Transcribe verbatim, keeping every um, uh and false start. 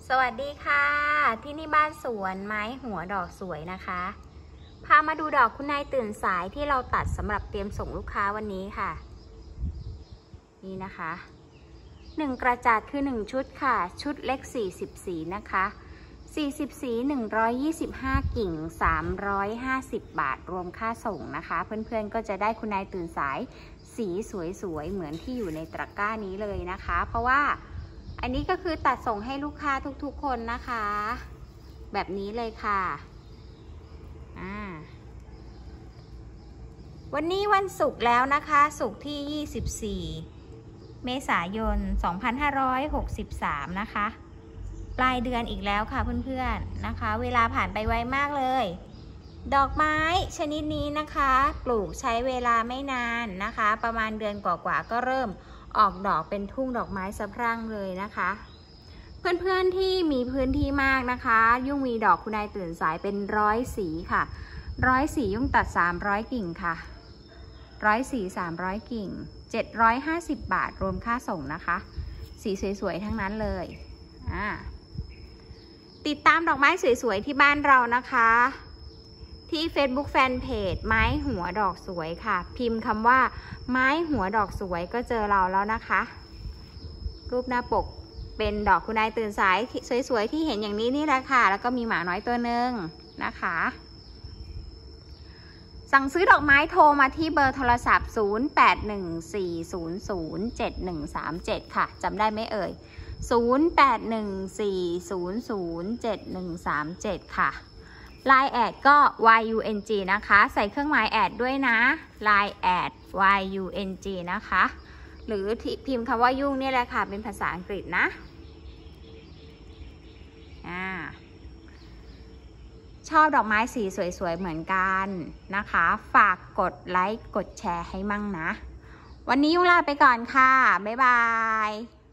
สวัสดีค่ะที่นี่บ้านสวนไม้หัวดอกสวยนะคะพามาดูดอกคุณนายตื่นสายที่เราตัดสำหรับเตรียมส่งลูกค้าวันนี้ค่ะนี่นะคะหนึ่งกระจาดคือหนึ่งชุดค่ะชุดเล็กสี่สิบสีนะคะสี่สิบสีหนึ่งร้อยยี่สิบห้ากิ่งสามร้อยห้าสิบบาทรวมค่าส่งนะคะเพื่อนๆก็จะได้คุณนายตื่นสายสีสวยๆเหมือนที่อยู่ในตะกร้านี้เลยนะคะเพราะว่าอันนี้ก็คือตัดส่งให้ลูกค้าทุกๆคนนะคะแบบนี้เลยค่ะอ่าวันนี้วันศุกร์แล้วนะคะศุกร์ที่ยี่สิบสี่เมษายนสองพันห้าร้อยหกสิบสามนะคะปลายเดือนอีกแล้วค่ะเพื่อนๆนะคะเวลาผ่านไปไวมากเลยดอกไม้ชนิดนี้นะคะปลูกใช้เวลาไม่นานนะคะประมาณเดือนกว่าๆก็เริ่มออกดอกเป็นทุ่งดอกไม้สะพรั่งเลยนะคะเพื่อนๆที่มีพื้นที่มากนะคะยุ่งมีดอกคุณนายตื่นสายเป็นร้อยสีค่ะร้อยสียุ่งตัดสามร้อยกิ่งค่ะร้อยสีสามร้อยกิ่งเจ็ดร้อยห้าสิบบาทรวมค่าส่งนะคะสีสวยๆทั้งนั้นเลยอ่าติดตามดอกไม้สวยๆที่บ้านเรานะคะที่ Facebook Fanpage ไม้หัวดอกสวยค่ะพิมพ์คำว่าไม้หัวดอกสวยก็เจอเราแล้วนะคะรูปหน้าปกเป็นดอกคุณนายตื่นสายสวยๆที่เห็นอย่างนี้นี่แหละค่ะแล้วก็มีหมาน้อยตัวหนึ่งนะคะสั่งซื้อดอกไม้โทรมาที่เบอร์โทรศัพท์ศูนย์ แปด หนึ่ง สี่ ศูนย์ ศูนย์ เจ็ด หนึ่ง สาม เจ็ดค่ะจำได้ไหมเอ่ยศูนย์ แปด หนึ่ง สี่ ศูนย์ ศูนย์ เจ็ด หนึ่ง สาม เจ็ดค่ะไลน์แอดก็ วาย ยู เอ็น จี นะคะใส่เครื่องหมายแอดด้วยนะไลน์แอด วาย ยู เอ็น จี นะคะหรือพิมพ์คำว่ายุ่งนี่แหละค่ะเป็นภาษาอังกฤษนะอ่าชอบดอกไม้สีสวยๆเหมือนกันนะคะฝากกดไลค์กดแชร์ให้มั่งนะวันนี้ยุ่งลาไปก่อนค่ะบ๊ายบาย